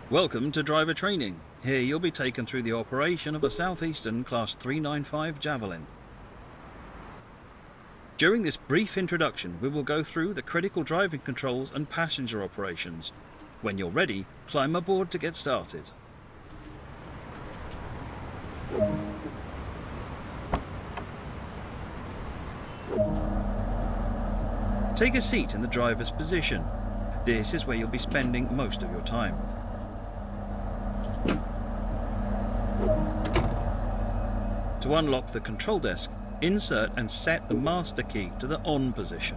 Welcome to driver training. Here you'll be taken through the operation of a Southeastern Class 395 Javelin. During this brief introduction, we will go through the critical driving controls and passenger operations. When you're ready, climb aboard to get started. Take a seat in the driver's position. This is where you'll be spending most of your time. To unlock the control desk, insert and set the master key to the on position.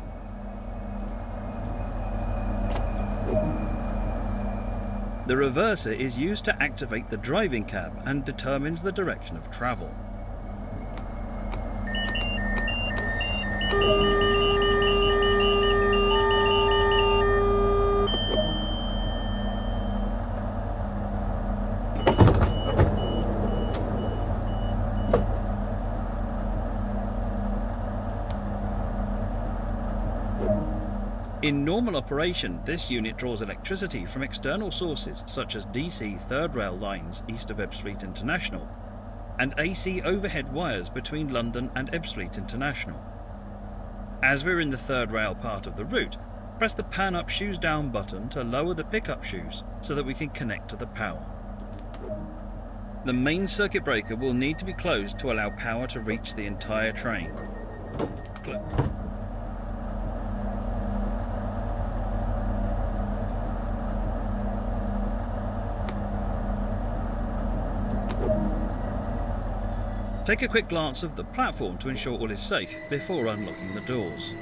The reverser is used to activate the driving cab and determines the direction of travel. In normal operation, this unit draws electricity from external sources such as DC third rail lines east of Ebbsfleet International and AC overhead wires between London and Ebbsfleet International. As we're in the third rail part of the route, press the pan up shoes down button to lower the pickup shoes so that we can connect to the power. The main circuit breaker will need to be closed to allow power to reach the entire train. Take a quick glance of the platform to ensure all is safe before unlocking the doors.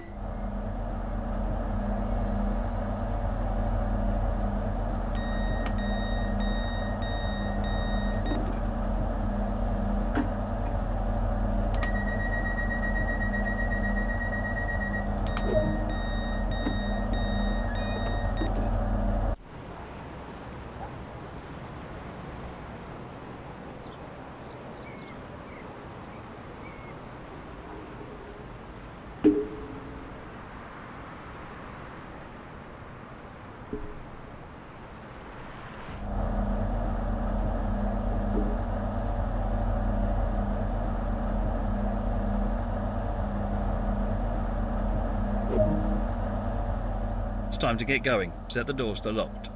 It's time to get going. Set the doors to locked.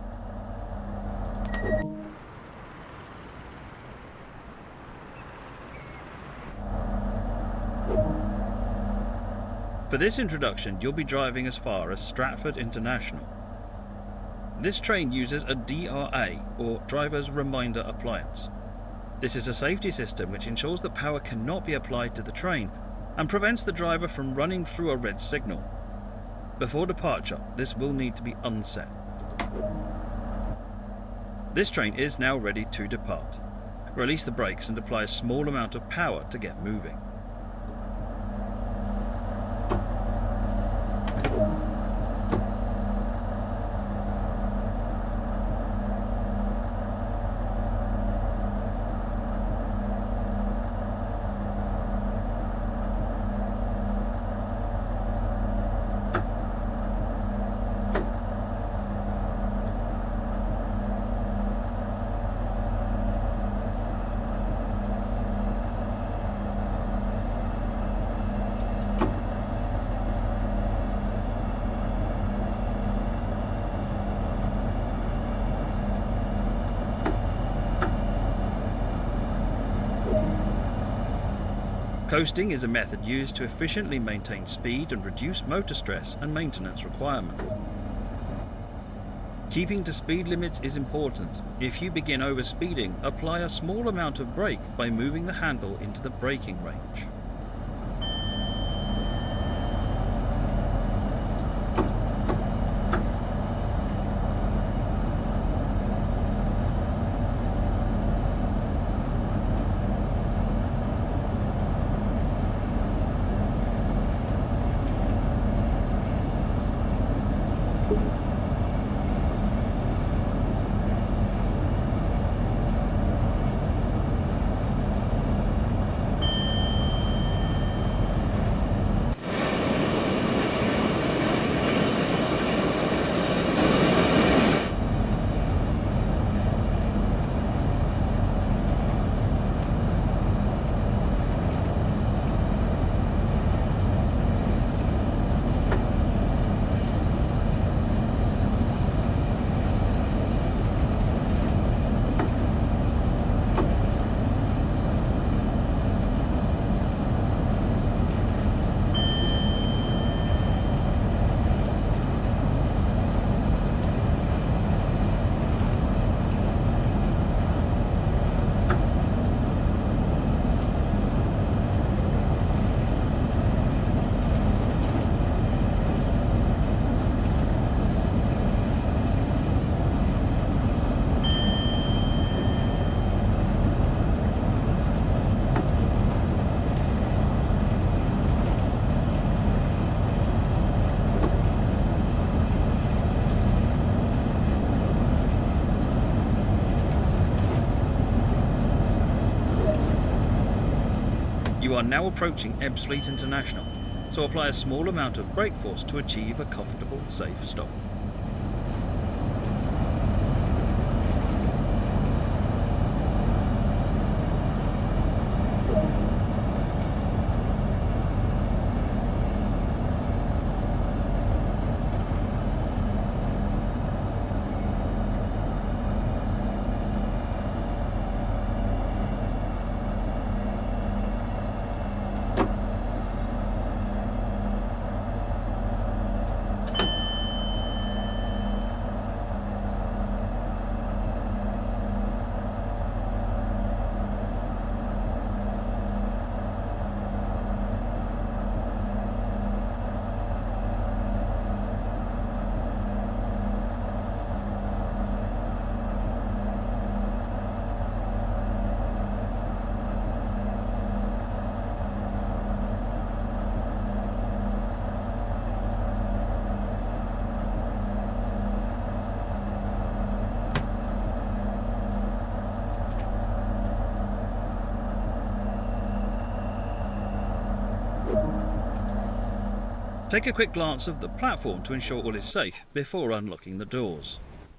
For this introduction, you'll be driving as far as Stratford International. This train uses a DRA, or Driver's Reminder Appliance. This is a safety system which ensures that power cannot be applied to the train and prevents the driver from running through a red signal. Before departure, this will need to be unset. This train is now ready to depart. Release the brakes and apply a small amount of power to get moving. Coasting is a method used to efficiently maintain speed and reduce motor stress and maintenance requirements. Keeping to speed limits is important. If you begin overspeeding, apply a small amount of brake by moving the handle into the braking range. You are now approaching Ebbsfleet International, so apply a small amount of brake force to achieve a comfortable, safe stop. Take a quick glance of the platform to ensure all is safe before unlocking the doors.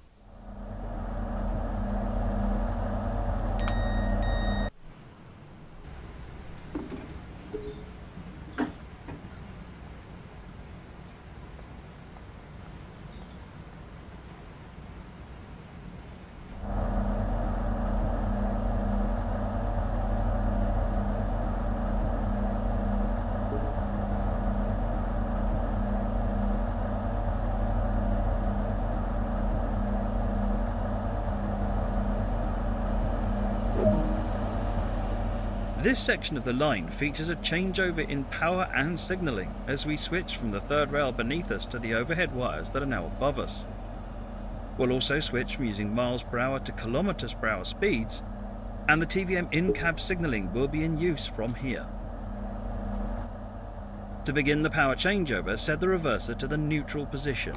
This section of the line features a changeover in power and signalling as we switch from the third rail beneath us to the overhead wires that are now above us. We'll also switch from using miles per hour to kilometers per hour speeds, and the TVM in-cab signalling will be in use from here. To begin the power changeover, set the reverser to the neutral position.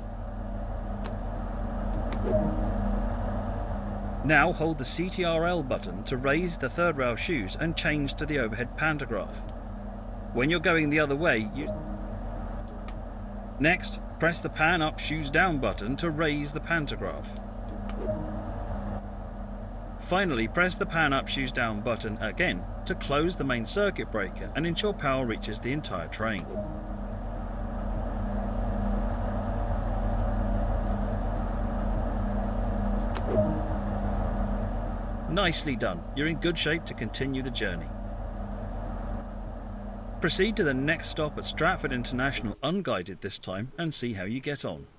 Now hold the CTRL button to raise the third rail shoes and change to the overhead pantograph. When you're going the other way, Next, press the pan up shoes down button to raise the pantograph. Finally, press the pan up shoes down button again to close the main circuit breaker and ensure power reaches the entire train. Nicely done. You're in good shape to continue the journey. Proceed to the next stop at Stratford International unguided this time and see how you get on.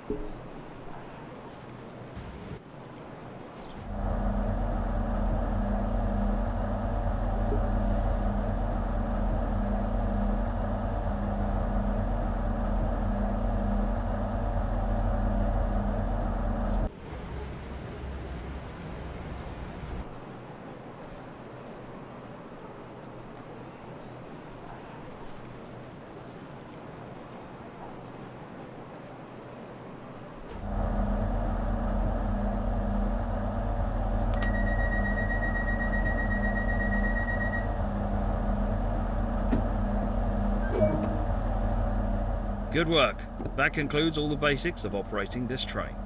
Good work. That concludes all the basics of operating this train.